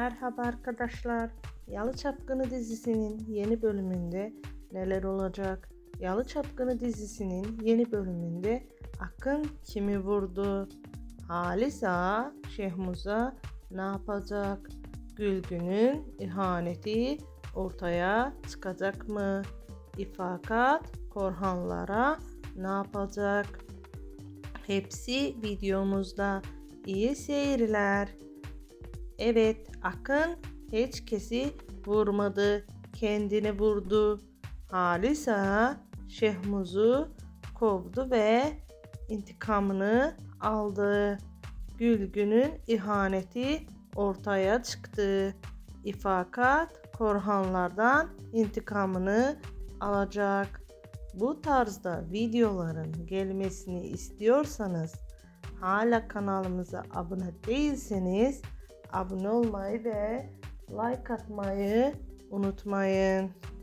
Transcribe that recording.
Merhaba arkadaşlar. Yalı Çapkını dizisinin yeni bölümünde neler olacak? Yalı Çapkını dizisinin yeni bölümünde Akın kimi vurdu? Halis Ağa Şehmuz'a ne yapacak? Gülgün'ün ihaneti ortaya çıkacak mı? İfakat Korhanlara ne yapacak? Hepsi videomuzda. İyi seyirler. Evet, Akın hiç kesi vurmadı, kendini vurdu. Halis Ağa Şehmuz'u kovdu ve intikamını aldı. Gülgün'ün ihaneti ortaya çıktı. İfakat Korhanlardan intikamını alacak. Bu tarzda videoların gelmesini istiyorsanız, hala kanalımıza abone değilseniz abone olmayı ve like atmayı unutmayın.